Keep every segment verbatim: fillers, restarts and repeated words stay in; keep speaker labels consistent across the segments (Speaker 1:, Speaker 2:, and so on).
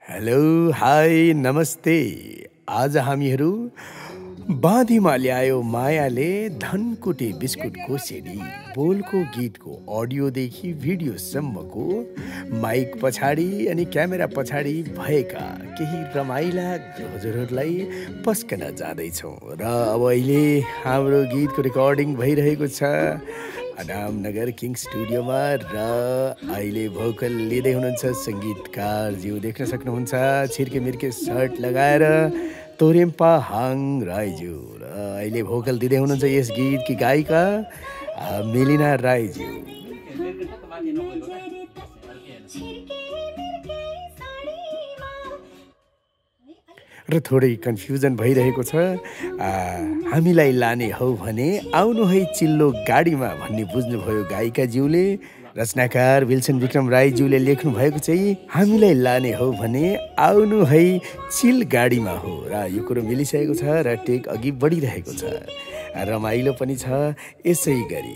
Speaker 1: Hello hi नमस्ते। आज हामीहरू बाँधीमा ल्यायो मायाले धनकुटे बिस्कुटको सिडी बोलको गीतको अडियोदेखि भिडियोसम्मको माइक पछाडि अनि क्यामेरा पछाडि भएका केही रमाइला हजुरहरूलाई पस्कन जाँदैछौँ र अब अहिले हाम्रो गीतको रेकर्डिङ भइरहेको छ अडामनगर किङ स्टुडियोमा र अहिले भोकल लिँदै हुनुहुन्छ सङ्गीतकार ज्यू देख्न सक्नुहुन्छ छिर्के मिर्के सर्ट लगाएर तोरेम्पा हाङ राईज्यू र अहिले भोकल दिँदै हुनुहुन्छ यस गीतकी गायिका मेलिना राईज्यू। र थोरै कन्फ्युजन भइरहेको छ हामीलाई लाने हौ भने आउनु है चिल्लो गाडीमा भन्ने बुझ्नुभयो गायिका ज्यूले। रचनाकार विल्सन विक्रम राईज्यूले लेख्नु भएको चाहिँ हामीलाई लाने हौ भने आउनु है चिल गाडीमा हो र यो कुरो मिलिसकेको छ र टेक अघि बढिरहेको छ रमाइलो पनि छ। यसै गरी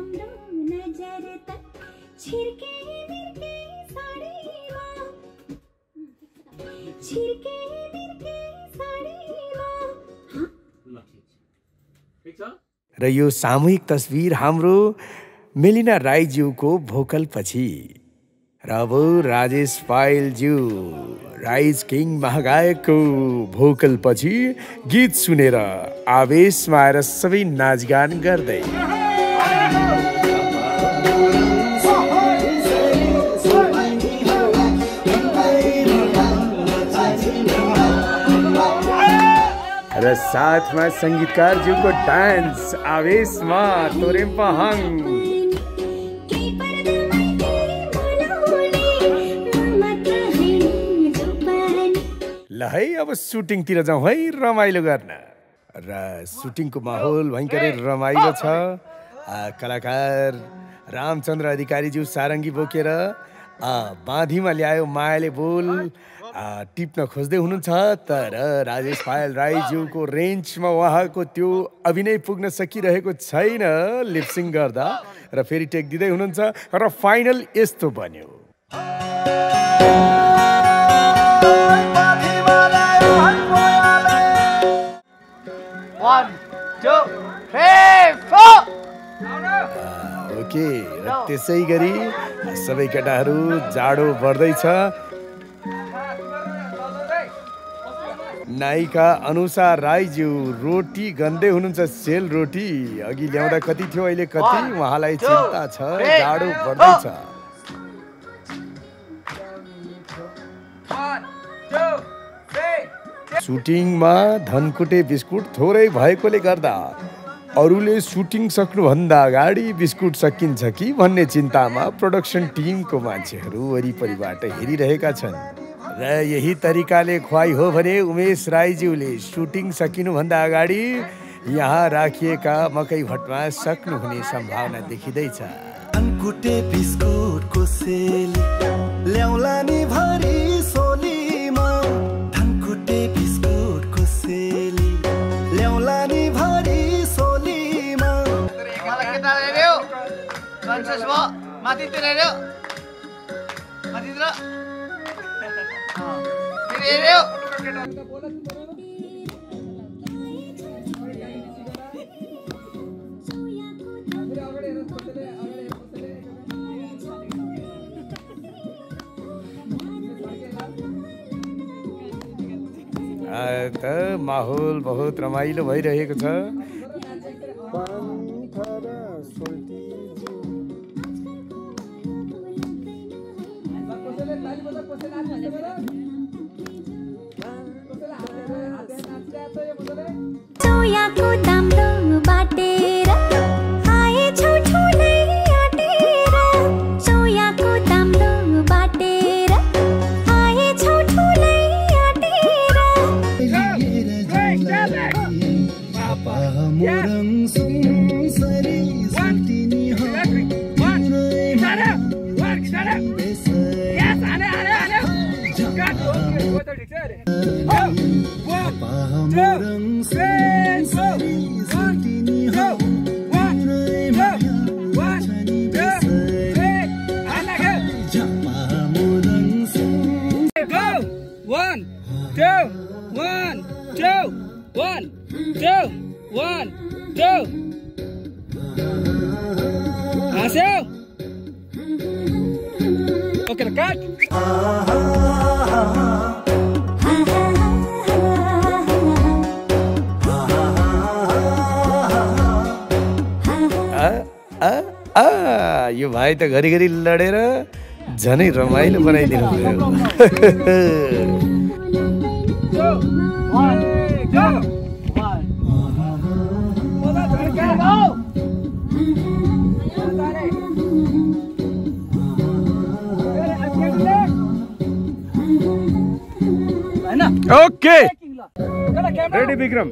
Speaker 1: र यो सामूहिक तस्बिर हाम्रो मेलिना राईज्यूको भोकल पछि र अब राजेश पायलज्यू राइज किङ महागायकको भोकल पछि गीत सुनेर आवेशमा आएर सबै नाचगान गर्दै र साथमा सङ्गीतकारज्यूको डान्स आवेशमा तोरेम्पा हाङ। ल है अब सुटिङतिर जाउँ है रमाइलो गर्न र सुटिङको माहौल भयङ्करै रमाइलो छ। कलाकार रामचन्द्र अधिकारीज्यू सारङ्गी बोकेर बाँधीमा ल्यायो मायाले बोल टिप्न खोज्दै हुनुहुन्छ तर राजेश पायल राईज्यूको रेन्जमा उहाँको त्यो अभिनय पुग्न सकिरहेको छैन लिपसिङ गर्दा र फेरि टेक दिँदै हुनुहुन्छ र फाइनल यस्तो बन्यो। ओके र त्यसै गरी सबै केटाहरू जाडो बढ्दैछ। नायिका अनुषा राईज्यू रोटी गन्दै हुनुहुन्छ सेल रोटी अघि ल्याउँदा कति थियो अहिले कति उहाँलाई चिन्ता छ जाडो बढ्दैछ। सुटिङमा धनकुटे बिस्कुट थोरै भएकोले गर्दा अरूले सुटिङ सक्नुभन्दा अगाडि बिस्कुट सकिन्छ कि भन्ने चिन्तामा प्रोडक्सन टिमको मान्छेहरू वरिपरिबाट हेरिरहेका छन् र यही तरिकाले खुवाई हो भने उमेश राईज्यूले सुटिङ सकिनुभन्दा अगाडि यहाँ राखिएका मकै भट्टमा सक्नुहुने सम्भावना देखिँदैछ।
Speaker 2: धनकुटे बिस्कुटको सेल ल्याउला नि भरि सोलीमा धनकुटे बिस्कुटको सेल ल्याउला नि भरि सोलीमा मलाई के ताले ल्याउ कन्सियस भयो माथि तिर ल्याउ माथि तिर
Speaker 1: त माहौल बहुत रमाइलो भइरहेको छ।
Speaker 3: सोयाको दाम्रो बाटेर आए छौ ठुलै आटेर सोयाको दाम्रो बाटेर आए छौ ठुलै आटेर
Speaker 2: मोरङ सुनसरी सुटिनी हो मोरङ सुनसरी सुटिनी हो
Speaker 4: one, two, one, two, one, two, one, two. हाँस्यो. Okay, cut.
Speaker 1: आ, आ, यो भाइ त घरिघरि लडेर झनै रमाइलो बनाइदिनु भयो. Okay ready Vikram.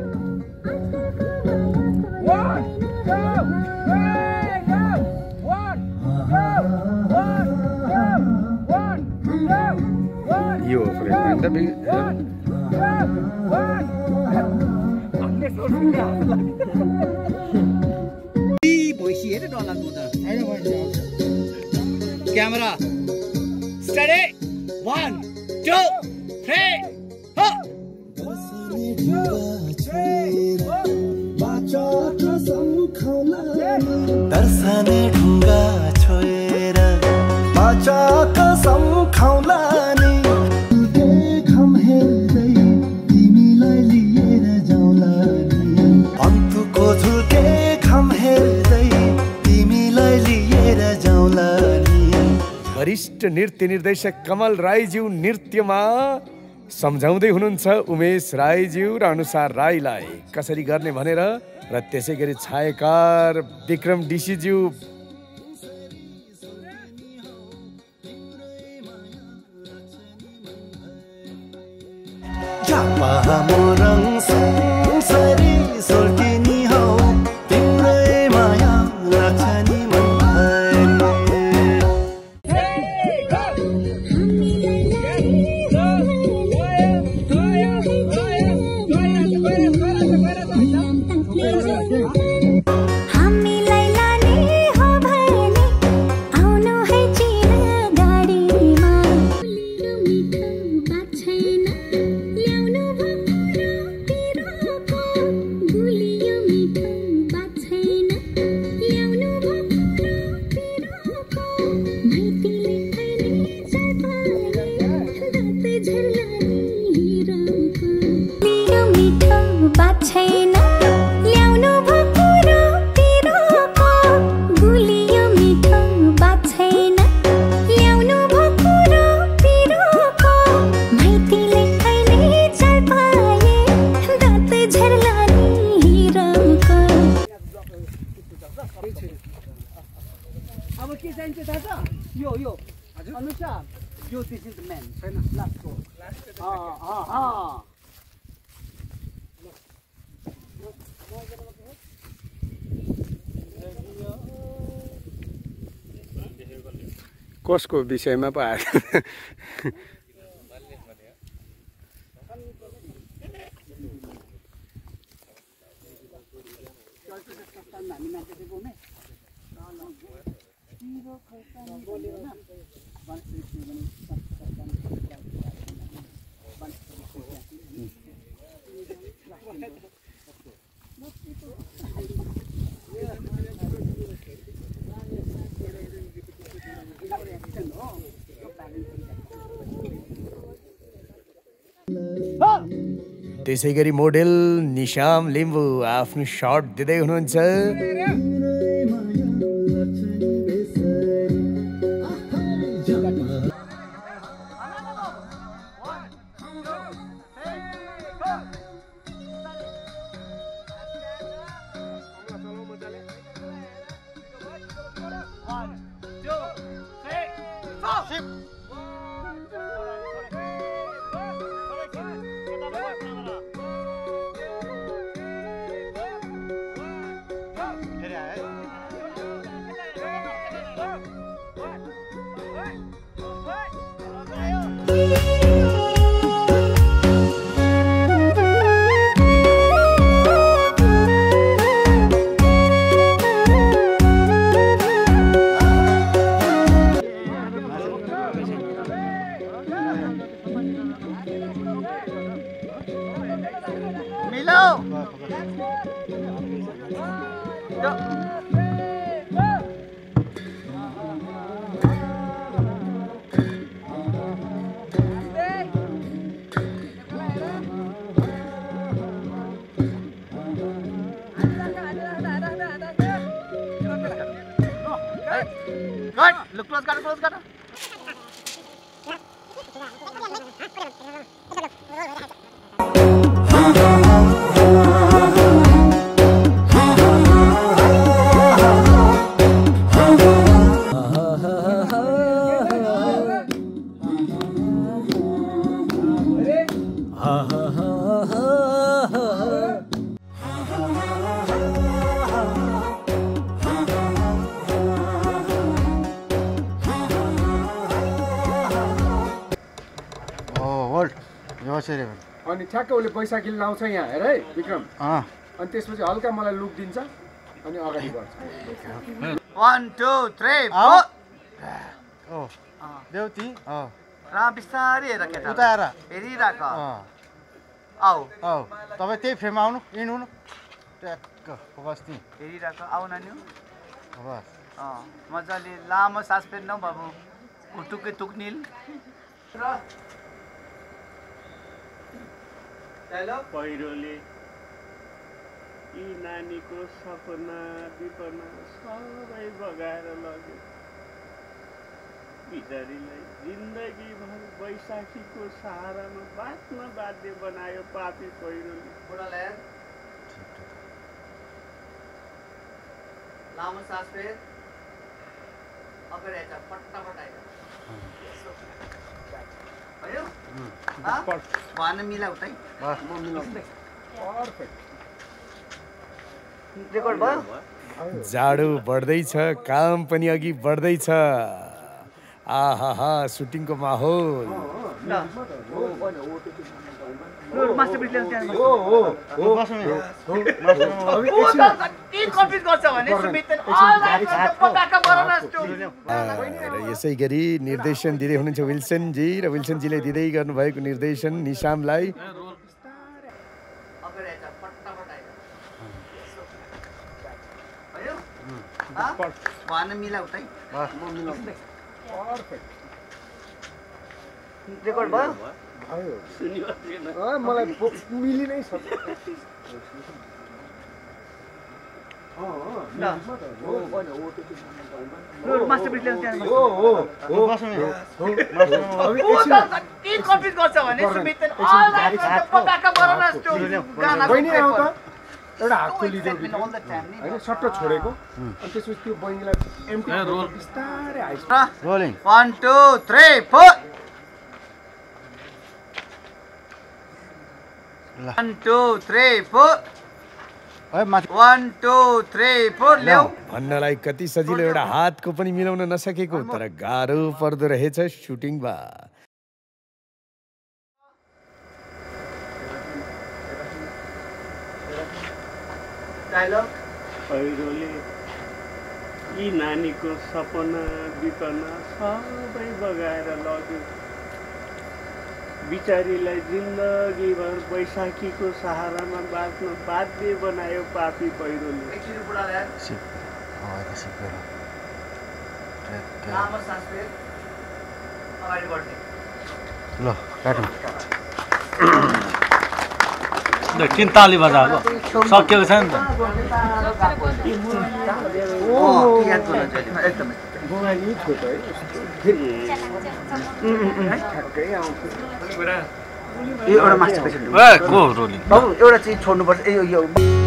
Speaker 1: यो friend
Speaker 4: camera steady one, two, three, four.
Speaker 2: दर्शने ढुङ्गा छोएर बाचा कसम खाउला नि देखम हेर्दै तिमीलाई लिएर जाउँला नि अन्तुको झुल्के खम हेर्दै तिमीलाई लिएर जाउँला नि.
Speaker 1: वरिष्ठ नृत्य निर्देशक कमल राईज्यू नृत्यमा सम्झाउँदै हुनुहुन्छ उमेश राईज्यू र अनुसार राईलाई कसरी गर्ने भनेर र त्यसै गरी छायाकार विक्रम डिसीज्यू.
Speaker 2: मोरङ संसारी सोल्टिनी हौ तिम्रै माया लाग्छ नि
Speaker 4: अब के चाहिन्छ थाहा छ? यो यो अनुसार यो दिस इज द मैन छैन लास्टको लास्ट अ अ अ
Speaker 1: कसको विषयमा पो आयो? त्यसै गरी मोडेल निशाम लिम्बू आफ्नो शट दिँदै हुनुहुन्छ।
Speaker 4: Look close, got close, got
Speaker 5: अनि ठ्याक्क उसले पैसा किन लाउँछ यहाँ हेर है विक्रम अनि त्यसपछि हल्का मलाई लुक दिन्छ अनि अगाडि बढ्छ
Speaker 4: one two three four
Speaker 2: Deuti
Speaker 4: र बिस्तारै हेर केटा
Speaker 2: उताएर
Speaker 4: हेरिराख आऊ
Speaker 2: आऊ तपाईँ त्यही फ्रेममा आउनु इन हुनु ट्याक्क बस नि
Speaker 4: हेरिराख आऊ नानी
Speaker 2: बस
Speaker 4: अँ मजाले लामो सास फेर्नु बाबु उटुके तुक्निल र
Speaker 6: पहिरोले यी नानीको सपना विपना सबै बगाएर लग्यो बिचारीलाई जिन्दगीभर बैशाखीको सहारामा बाँच्न बाध्य बनायो पापी पहिरोले
Speaker 4: लामो सास फेर अगाडि आइज फटाफट आइज भयो भन मिलाउ त रेकर्ड भयो
Speaker 1: जाडो बढ्दैछ काम पनि अघि बढ्दैछ आहा सुटिङको माहौल र यसै गरी निर्देशन दिँदै हुनुहुन्छ विल्सनजी र विल्सनजीले दिँदै गर्नुभएको निर्देशन निशामलाई
Speaker 4: भन मिलाउ त रेकर्ड भयो
Speaker 5: मलाई मिलि नै सक्छ एउटा हातको लिँदै होइन सट्ट छोडेको अनि त्यसपछि त्यो बहिनीलाई एम्टी बिस्तारै ice
Speaker 2: rolling
Speaker 4: one two three four one two three four one two three four ल्याऊ
Speaker 1: भन्नलाई कति सजिलो एउटा हातको पनि मिलाउन नसकेको तर गाह्रो पर्दो रहेछ सुटिङमा
Speaker 6: पहिरोले यी नानीको सपना विपना सबै बगाएर लग्यो बिचारीलाई जिन्दगीभर बैशाखीको सहारामा बाँच्न बाध्य बनायो पापी पहिरोले
Speaker 2: ल काटौँ
Speaker 7: किन ताली बजाएको सकिएको छ नि
Speaker 4: त एउटा मास्टर पेसेन्ट
Speaker 7: को रोलिङ
Speaker 4: बाबु एउटा चिज छोड्नुपर्छ ए यो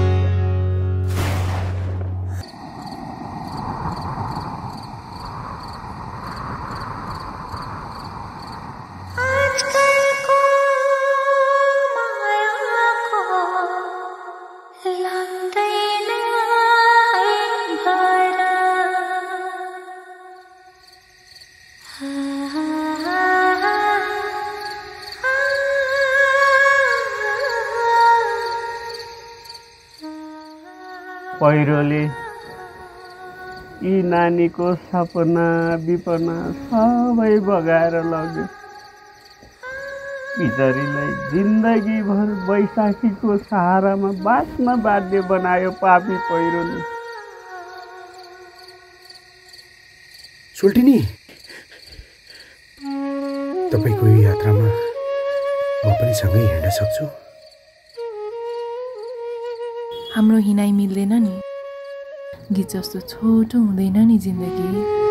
Speaker 6: पहिरोले यी नानीको सपना विपना सबै बगाएर लग्यो बिचारीलाई जिन्दगीभर बैशाखीको सहारामा बाँच्न बाध्य बनायो पापी पहिरोले
Speaker 1: सोल्टिनी तपाईँको यो यात्रामा म पनि सँगै हिँड्न सक्छु?
Speaker 8: हाम्रो हिँडाइ मिल्दैन नि, गीत जस्तो छोटो हुँदैन नि जिन्दगी।